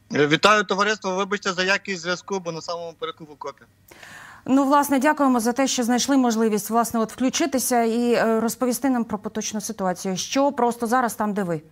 Вітаю, товариство. Вибачте за якість зв'язку, бо на самому переку в окопі. Ну, власне, дякуємо за те, що знайшли можливість, власне, включитися і розповісти нам про поточну ситуацію. Що просто зараз там, де ви?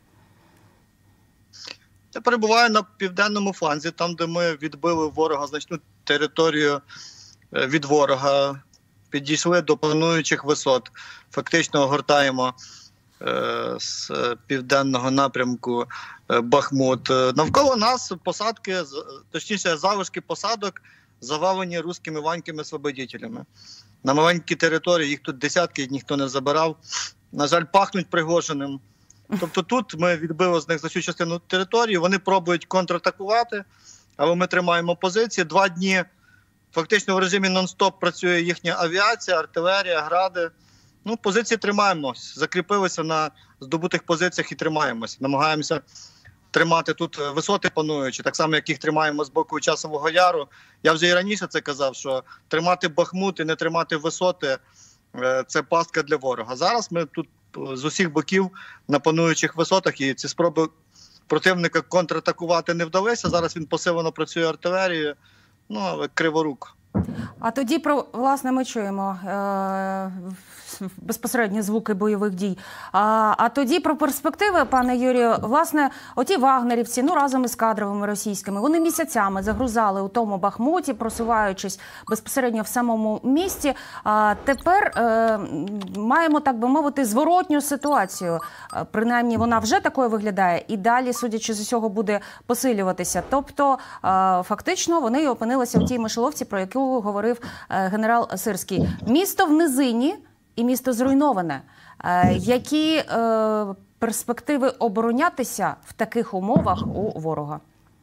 Я перебуваю на південному фланзі, там, де ми відбили ворога, значну територію від ворога, підійшли до плануючих висот. Фактично огортаємо з південного напрямку Бахмут. Навколо нас посадки, точніше залишки посадок, завалені руськими ваньками-освободителями. На маленькій території, їх тут десятки, ніхто не забирав. На жаль, пахнуть Пригожиним. Тобто тут ми відбили з них значну частину території, вони пробують контратакувати, але ми тримаємо позиції. 2 дні фактично в режимі нон-стоп працює їхня авіація, артилерія, гради. Ну, позиції тримаємось, закріпилися на здобутих позиціях і тримаємось. Намагаємося тримати тут висоти пануючі, так само, як їх тримаємо з боку Часового Яру. Я вже і раніше це казав, що тримати Бахмут і не тримати висоти – це пастка для ворога. Зараз ми тут з усіх боків на пануючих висотах, і ці спроби противника контратакувати не вдалися. Зараз він посилено працює артилерією, ну, але криворук. А тоді, власне, ми чуємо безпосередньо звуки бойових дій. А тоді про перспективи, пане Юрію, власне, оті вагнерівці, ну, разом із кадровими російськими, вони місяцями загрузали у тому Бахмуті, просуваючись безпосередньо в самому місті. А тепер маємо, так би мовити, зворотню ситуацію. Принаймні, вона вже такою виглядає і далі, судячи з усього, буде посилюватися. Тобто, фактично, вони опинилися в тій мишоловці, про яку говорив генерал Сирський. Місто в низині і місто зруйноване. Які перспективи оборонятися в таких умовах у ворога?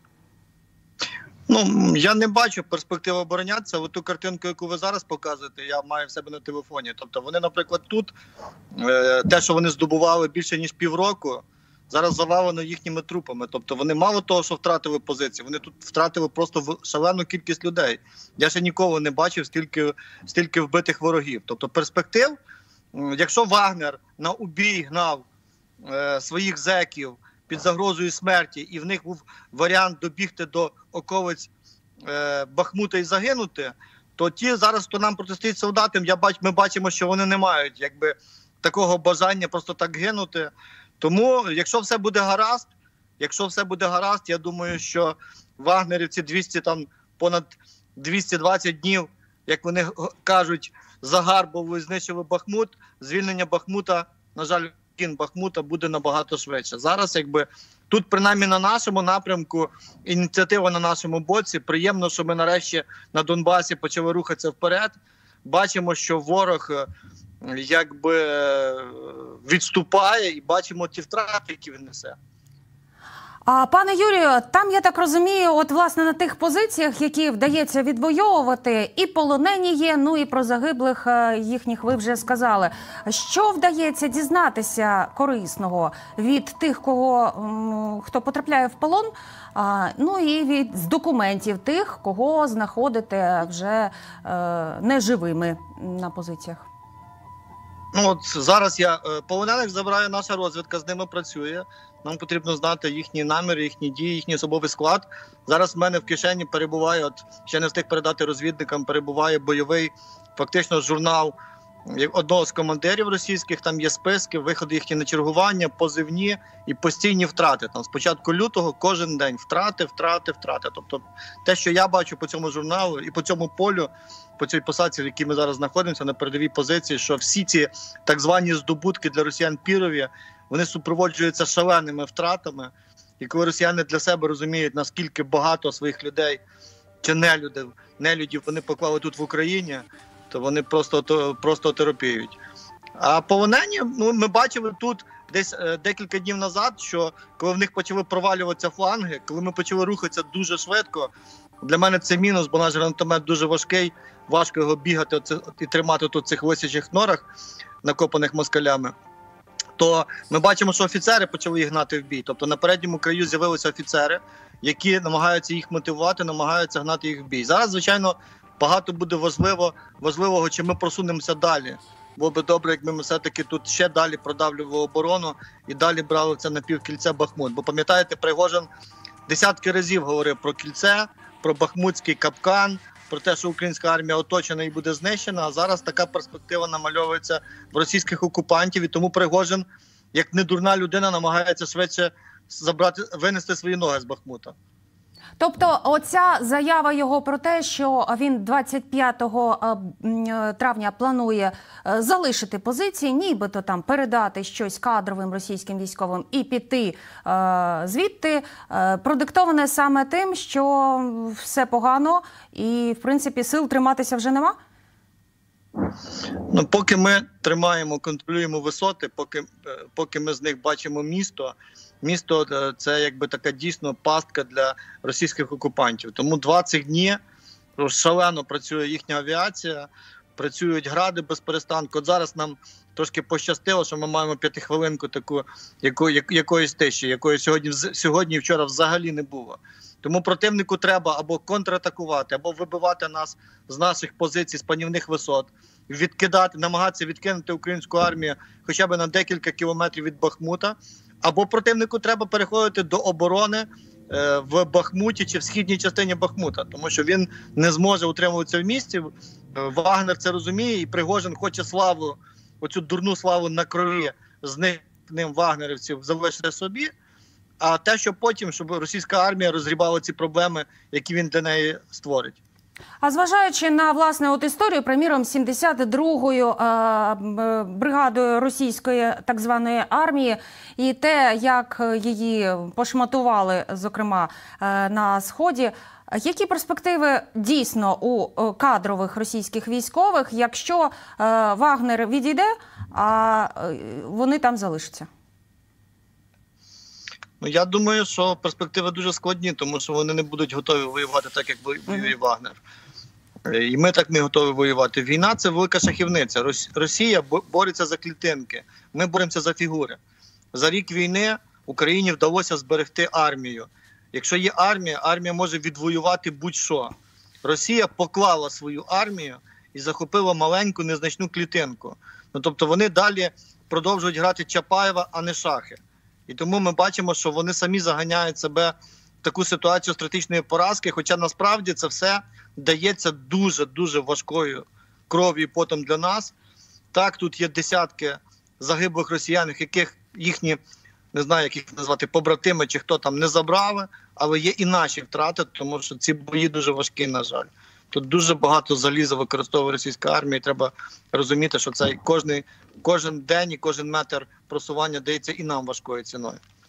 Ну, я не бачу перспективи оборонятися. Ось ту картинку, яку ви зараз показуєте, я маю в себе на телефоні. Тобто вони, наприклад, тут, те, що вони здобували більше ніж півроку, зараз завалено їхніми трупами. Тобто вони мало того, що втратили позиції, вони тут втратили просто шалену кількість людей. Я ще ніколи не бачив стільки вбитих ворогів. Тобто перспектив, якщо Вагнер на убій гнав своїх зеків під загрозою смерті, і в них був варіант добігти до околиць Бахмута і загинути, то ті зараз, хто нам протистоїть солдатам, ми бачимо, що вони не мають такого бажання просто так гинути. Тому, якщо все буде гаразд, я думаю, що вагнерівці понад 220 днів, як вони кажуть, загарбували, знищили Бахмут, звільнення Бахмута, на жаль, Бахмута буде набагато швидше. Зараз, тут, принаймні на нашому напрямку, ініціатива на нашому боці. Приємно, що ми нарешті на Донбасі почали рухатися вперед. Бачимо, що ворог відступає, і бачимо ті втрати, які він несе. Пане Юрію, там, я так розумію, от, власне, на тих позиціях, які вдається відвоювати, і полонені є, ну і про загиблих їхніх ви вже сказали. Що вдається дізнатися корисного від тих, хто потрапляє в полон, ну і з документів тих, кого знаходите вже неживими на позиціях? Ну, от зараз полонених забирає наша розвідка, з ними працює. Нам потрібно знати їхні наміри, їхні дії, їхній особовий склад. Зараз в мене в кишені перебуває, ще не встиг передати розвідникам, перебуває бойовий фактично журнал одного з командирів російських. Там є списки, виходи їхні на чергування, позивні і постійні втрати. Там з початку лютого кожен день втрати. Тобто те, що я бачу по цьому журналу і по цьому полю, по цій посадці, в якій ми зараз знаходимося, на передовій позиції, що всі ці так звані здобутки для росіян пірові, вони супроводжуються шаленими втратами. І коли росіяни для себе розуміють, наскільки багато своїх людей чи нелюдів вони поклали тут в Україні, то вони просто оторопіють. А полонені, ми бачили тут десь декілька днів назад, що коли в них почали провалюватися фланги, коли ми почали рухатися дуже швидко, для мене це мінус, бо наш гранатомет дуже важкий, важко його бігати і тримати тут в цих висячих норах, накопаних москалями. То ми бачимо, що офіцери почали їх гнати в бій. Тобто на передньому краю з'явилися офіцери, які намагаються їх мотивувати, намагаються гнати їх в бій. Зараз, звичайно, багато буде важливого, чи ми просунемося далі. Було би добре, якби ми все-таки тут ще далі продавлювали оборону і далі брали це напівкільце Бахмут. Бо пам'ятаєте, Пригожин десятки разів говорив про кільце, про бахмутський капкан, про те, що українська армія оточена і буде знищена, а зараз така перспектива намальовується в російських окупантів, і тому Пригожин, як недурна людина, намагається швидше винести свої ноги з Бахмута. Тобто оця заява його про те, що він 25 травня планує залишити позиції, нібито там передати щось кадровим російським військовим і піти звідти, продиктоване саме тим, що все погано і, в принципі, сил триматися вже нема? Ну, поки ми тримаємо, контролюємо висоти, поки ми з них бачимо місто – це якби така дійсно пастка для російських окупантів. Тому 20 днів шалено працює їхня авіація, працюють гради без перестанку. От зараз нам трошки пощастило, що ми маємо 5-хвилинку таку якоїсь тиші, якої сьогодні і вчора взагалі не було. Тому противнику треба або контратакувати, або вибивати нас з наших позицій, з панівних висот, намагатися відкинути українську армію хоча б на декілька кілометрів від Бахмута, або противнику треба переходити до оборони в Бахмуті чи в східній частині Бахмута, тому що він не зможе утримуватися в місті. Вагнер це розуміє, і Пригожин хоче славу, оцю дурну славу на крові зникненим вагнерівців залишити собі, а те, що потім, щоб російська армія розгрібала ці проблеми, які він для неї створить. А зважаючи на, власне, от історію, приміром, 72-ю бригадою російської так званої армії і те, як її пошматували, зокрема, на Сході, які перспективи дійсно у кадрових російських військових, якщо Вагнер відійде, а вони там залишаться? Ну, я думаю, що перспективи дуже складні, тому що вони не будуть готові воювати так, як воює Вагнер. І ми так не готові воювати. Війна – це велика шахівниця. Росія бореться за клітинки, ми боремося за фігури. За рік війни Україні вдалося зберегти армію. Якщо є армія, армія може відвоювати будь-що. Росія поклала свою армію і захопила маленьку, незначну клітинку. Ну, тобто вони далі продовжують грати Чапаєва, а не шахи. І тому ми бачимо, що вони самі заганяють себе в таку ситуацію стратегічної поразки, хоча насправді це все дається дуже-дуже важкою кров'ю і потом для нас. Так, тут є десятки загиблих росіян, яких їхні, не знаю, як їх назвати, побратими чи хто там не забрали, але є і наші втрати, тому що ці бої дуже важкі, на жаль. Тут дуже багато заліза використовує російська армія, і треба розуміти, що це кожен день і кожен метр просування дається і нам важкою ціною.